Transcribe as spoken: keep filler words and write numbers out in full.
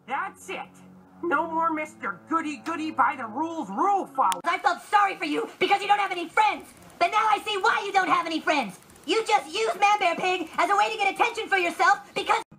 That's it. No more Mister Goody-Goody by the rules rule follow. I felt sorry for you because you don't have any friends. But now I see why you don't have any friends. You just use Man Bear Pig as a way to get attention for yourself because...